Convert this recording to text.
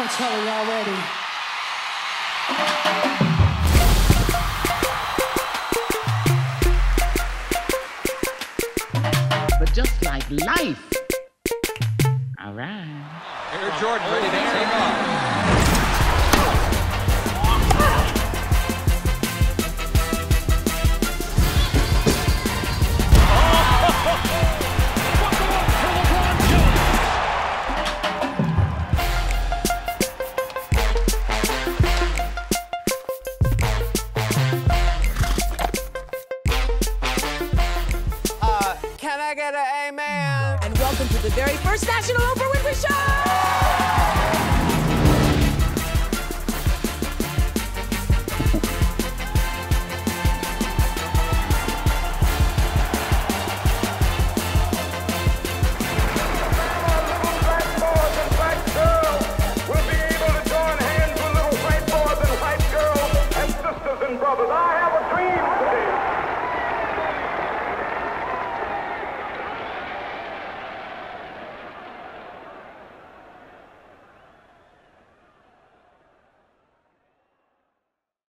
I'm telling you already. But just like life. All right. Air Jordan ready to take off. Can I get an amen? And welcome to the very first National Oprah Winfrey Show!